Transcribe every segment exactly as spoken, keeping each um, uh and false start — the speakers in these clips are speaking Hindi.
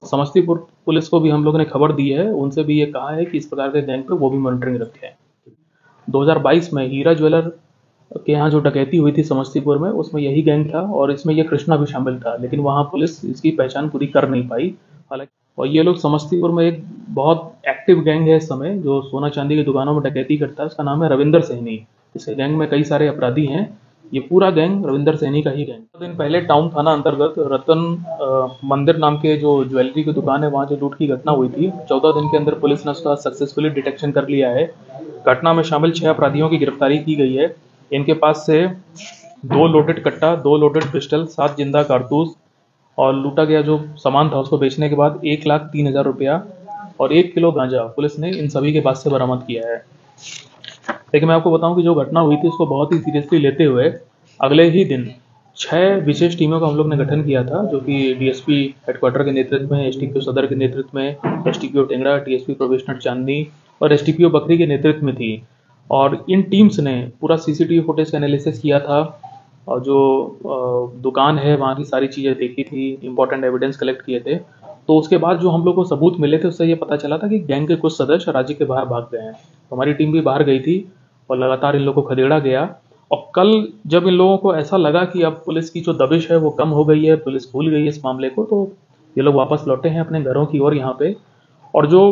समस्तीपुर पुलिस को भी हम लोगों ने खबर दी है, उनसे भी ये कहा है कि इस प्रकार के गैंग पे वो भी मॉनिटरिंग रखें। दो हज़ार बाईस में हीरा ज्वेलर के यहाँ जो डकैती हुई थी समस्तीपुर में, उसमें यही गैंग था और इसमें ये कृष्णा भी शामिल था, लेकिन वहाँ पुलिस इसकी पहचान पूरी कर नहीं पाई। हालांकि और ये लोग समस्तीपुर में एक बहुत एक्टिव गैंग है इस समय, जो सोना चांदी की दुकानों में डकैती करता है। उसका नाम है रविंदर सैनी। इस गैंग में कई सारे अपराधी हैं। ये पूरा गैंग रविंदर सैनी का ही गैंग। कुछ दिन पहले टाउन थाना अंतर्गत रतन अ, मंदिर नाम के जो ज्वेलरी की दुकान है, वहाँ जो लूट की घटना हुई थी, चौदह दिन के अंदर पुलिस ने उसका सक्सेसफुली डिटेक्शन कर लिया है। घटना में शामिल छह अपराधियों की गिरफ्तारी की गई है। इनके पास से दो लोडेड कट्टा, दो लोडेड पिस्टल, सात जिंदा कारतूस और लूटा गया जो सामान था उसको बेचने के बाद एक लाख तीन हजार रुपया और एक किलो गांजा पुलिस ने इन सभी के पास से बरामद किया है। लेकिन मैं आपको बताऊं कि जो घटना हुई थी उसको बहुत ही सीरियसली लेते हुए अगले ही दिन छह विशेष टीमों का हम लोग ने गठन किया था, जो कि डीएसपी हेडक्वार्टर के नेतृत्व में, एसटीपीओ सदर के नेतृत्व में, STPO Tengra, TSP probationer Chandni और एसटीपीओ बकरी के नेतृत्व में थी। और इन टीम्स ने पूरा सीसीटीवी फुटेज का एनालिसिस किया था और जो अ, दुकान है वहाँ की सारी चीज़ें देखी थी, इंपॉर्टेंट एविडेंस कलेक्ट किए थे। तो उसके बाद जो हम लोग को सबूत मिले थे उससे ये पता चला था कि गैंग के कुछ सदस्य राज्य के बाहर भाग गए हैं। तो हमारी टीम भी बाहर गई थी और लगातार इन लोगों को खदेड़ा गया। और कल जब इन लोगों को ऐसा लगा कि अब पुलिस की जो दबिश है वो कम हो गई है, पुलिस भूल गई है इस मामले को, तो ये लोग वापस लौटे हैं अपने घरों की ओर यहाँ पे। और जो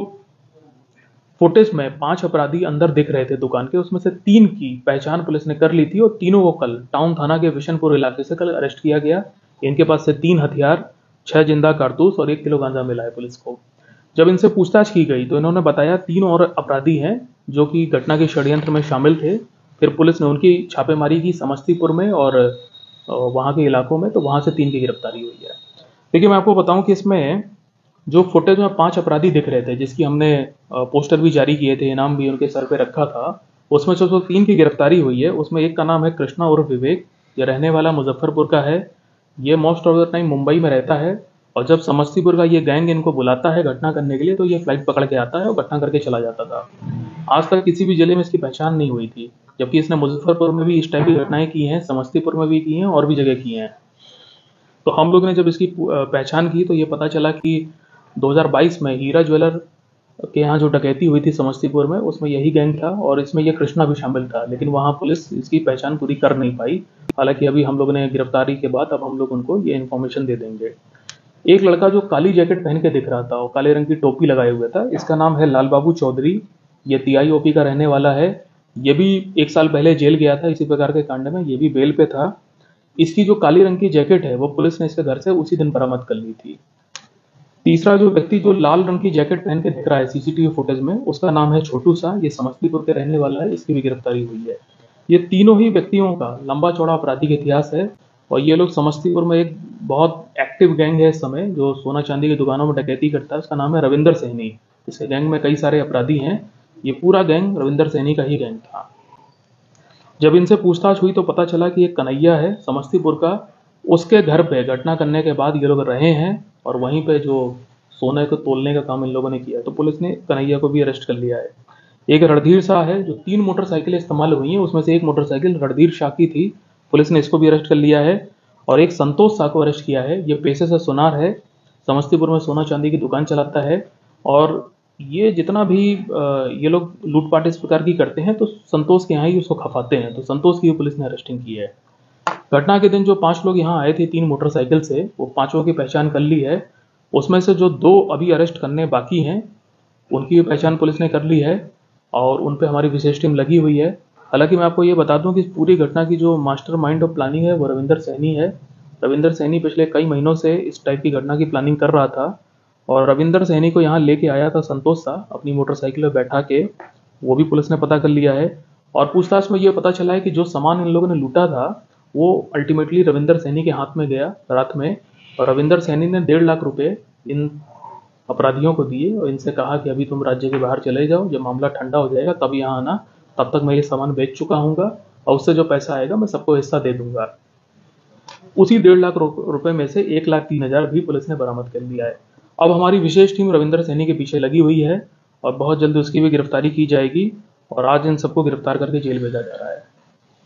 फुटेज में पांच अपराधी अंदर दिख रहे थे दुकान के, उसमें से तीन की पहचान पुलिस ने कर ली थी और तीनों को कल टाउन थाना के विशनपुर इलाके से कल अरेस्ट किया गया। इनके पास से तीन हथियार, छह जिंदा कारतूस और एक किलो गांजा मिला है पुलिस को। जब इनसे पूछताछ की गई तो इन्होंने बताया तीन और अपराधी हैं जो कि घटना के षड्यंत्र में शामिल थे। फिर पुलिस ने उनकी छापेमारी की समस्तीपुर में और वहाँ के इलाकों में, तो वहाँ से तीन की गिरफ्तारी हुई है। देखिए मैं आपको बताऊं कि इसमें जो फुटेज में पांच अपराधी दिख रहे थे, जिसकी हमने पोस्टर भी जारी किए थे, इनाम भी उनके सर पे रखा था, उसमें से जो तीन की गिरफ्तारी हुई है उसमें एक का नाम है कृष्णा उर्फ विवेक। ये रहने वाला मुजफ्फरपुर का है। ये most of the time Mumbai में रहता है और जब समस्तीपुर का ये गैंग इनको बुलाता है घटना करने के लिए तो ये फ्लाइट पकड़ के आता है और घटना करके चला जाता था। आज तक किसी भी जिले में इसकी पहचान नहीं हुई थी, जबकि इसने मुजफ्फरपुर में भी इस टाइप की घटनाएं की हैं, समस्तीपुर में भी की हैं और भी जगह की हैं। तो हम लोग ने जब इसकी पहचान की तो ये पता चला कि दो हज़ार बाईस में हीरा ज्वेलर के यहाँ जो डकैती हुई थी समस्तीपुर में, उसमें यही गैंग था और इसमें ये कृष्णा भी शामिल था, लेकिन वहाँ पुलिस इसकी पहचान पूरी कर नहीं पाई। हालांकि अभी हम लोग ने गिरफ्तारी के बाद अब हम लोग उनको ये इन्फॉर्मेशन दे देंगे। एक लड़का जो काली जैकेट पहन के दिख रहा था और काले रंग की टोपी लगाए हुए था, इसका नाम है लाल बाबू चौधरी। ये टीआईओपी का रहने वाला है। ये भी एक साल पहले जेल गया था इसी प्रकार के कांड में, ये भी बेल पे था। इसकी जो काली रंग की जैकेट है वो पुलिस ने इसके घर से उसी दिन बरामद कर ली थी। तीसरा जो व्यक्ति जो लाल रंग की जैकेट पहन के दिख रहा है सीसीटीवी फुटेज में, उसका नाम है छोटू सा। ये समस्तीपुर के रहने वाला है, इसकी भी गिरफ्तारी हुई है। ये तीनों ही व्यक्तियों का लंबा चौड़ा आपराधिक इतिहास है और ये लोग समस्तीपुर में एक बहुत एक्टिव गैंग है इस समय, जो सोना चांदी की दुकानों में डकैती करता है। उसका नाम है रविंदर सैनी। इसके गैंग में कई सारे अपराधी हैं। ये पूरा गैंग रविंदर सैनी का ही गैंग था। जब इनसे पूछताछ हुई तो पता चला कि एक कन्हैया है समस्तीपुर का, उसके घर पे घटना करने के बाद ये लोग रहे हैं और वहीं पे जो सोने को तोलने का काम इन लोगों ने किया, तो पुलिस ने कन्हैया को भी अरेस्ट कर लिया है। एक रणधीर शाह है, जो तीन मोटरसाइकिलें इस्तेमाल हुई हैं, उसमें से एक मोटरसाइकिल रणधीर शाह की थी, पुलिस ने इसको भी अरेस्ट कर लिया है। और एक संतोष शाह को अरेस्ट किया है। ये पेशे से सुनार है, समस्तीपुर में सोना चांदी की दुकान चलाता है और ये जितना भी ये लोग लूटपाट इस प्रकार की करते हैं तो संतोष के यहाँ ही उसको खपाते हैं, तो संतोष की पुलिस ने अरेस्टिंग की है। घटना के दिन जो पांच लोग यहाँ आए थे तीन मोटरसाइकिल से, वो पांचों की पहचान कर ली है। उसमें से जो दो अभी अरेस्ट करने बाकी हैं उनकी पहचान पुलिस ने कर ली है और उन पे हमारी विशेष टीम लगी हुई है। हालांकि मैं आपको ये बता दूं कि इस पूरी घटना की जो मास्टर माइंड ऑफ प्लानिंग है वो रविंदर सैनी है। रविंदर सैनी पिछले कई महीनों से इस टाइप की घटना की प्लानिंग कर रहा था और रविंदर सैनी को यहाँ लेके आया था संतोष शाह अपनी मोटरसाइकिल में बैठा के, वो भी पुलिस ने पता कर लिया है। और पूछताछ में ये पता चला है कि जो सामान इन लोगों ने लूटा था वो अल्टीमेटली रविंदर सैनी के हाथ में गया रात में, और रविंदर सैनी ने डेढ़ लाख रुपए इन अपराधियों को दिए और इनसे कहा कि अभी तुम राज्य के बाहर चले जाओ, जब मामला ठंडा हो जाएगा तब यहाँ आना, तब तक मैं ये सामान बेच चुका हूँगा और उससे जो पैसा आएगा मैं सबको हिस्सा दे दूंगा। उसी डेढ़ लाख रुपए में से एक लाख तीन हजार भी पुलिस ने बरामद कर लिया है। अब हमारी विशेष टीम रविंदर सैनी के पीछे लगी हुई है और बहुत जल्द उसकी भी गिरफ्तारी की जाएगी और आज इन सबको गिरफ्तार करके जेल भेजा जा रहा है।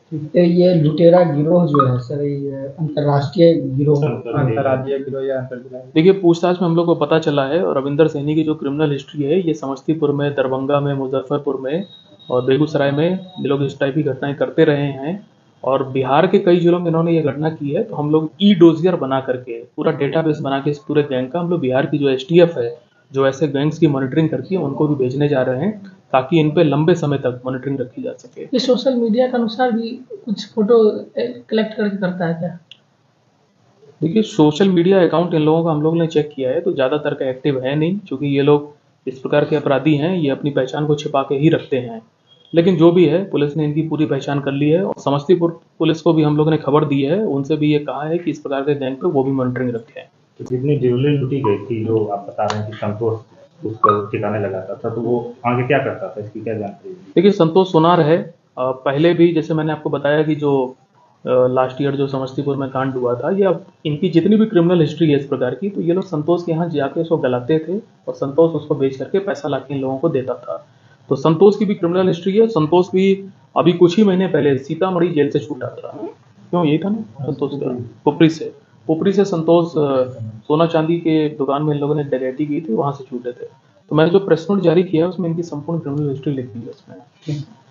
तो ये लुटेरा गिरोह जो है सर, ये अंतर्राष्ट्रीय गिरोह अंतर्राज्यीय गिरोह या अंतर्जिला? देखिए, पूछताछ में हम लोग को पता चला है और रविंदर सैनी की जो क्रिमिनल हिस्ट्री है ये समस्तीपुर में, दरभंगा में, मुजफ्फरपुर में और बेगूसराय में ये लोग इस टाइप की घटनाएं करते रहे हैं और बिहार के कई जिलों में इन्होंने ये घटना की है। तो हम लोग ई डोजियर बना करके पूरा डेटाबेस बना के इस पूरे गैंग का हम लोग बिहार की जो एस टी एफ है जो ऐसे गैंग्स की मॉनिटरिंग करती है उनको भी भेजने जा रहे हैं ताकि इन पे लंबे समय तक मॉनिटरिंग रखी जा सके। ये सोशल मीडिया के अनुसार भी कुछ फोटो कलेक्ट करके करता है क्या? देखिए, सोशल मीडिया अकाउंट इन लोगों का हम लोग ने चेक किया है तो ज़्यादातर का एक्टिव है नहीं, क्योंकि ये लोग इस प्रकार के अपराधी हैं, ये अपनी पहचान को छिपा के ही रखते हैं। लेकिन जो भी है, पुलिस ने इनकी पूरी पहचान कर ली है और समस्तीपुर पुलिस को भी हम लोग ने खबर दी है, उनसे भी ये कहा है कि इस प्रकार के गैंग पे वो भी मॉनिटरिंग रखें। तो जितनी ज्वेलरी लूटी गई थी, जो आप बता रहे हैं कि संतोष उसका ठिकाने लगाता था, तो वो आगे क्या करता था, इसकी क्या जानकारी? देखिए, संतोष सोनार है, पहले भी जैसे मैंने आपको बताया कि जो लास्ट ईयर जो समस्तीपुर में कांड हुआ था, ये अब इनकी जितनी भी क्रिमिनल हिस्ट्री है इस प्रकार की, तो ये लोग संतोष के यहाँ जाके उसको गलाते थे और संतोष उसको बेच करके पैसा लाके इन लोगों को देता था। तो संतोष की भी क्रिमिनल हिस्ट्री है। संतोष भी अभी कुछ ही महीने पहले सीतामढ़ी जेल से छूटा था। क्यों, यही था ना संतोष का? पुपरी से पुपरी से संतोष सोना चांदी के दुकान में इन लोगों ने डकैती की थी, वहां से छूटे थे। तो मैंने जो प्रेस नोट जारी किया है उसमें इनकी संपूर्ण क्रिमिनल हिस्ट्री लिखी है उसमें।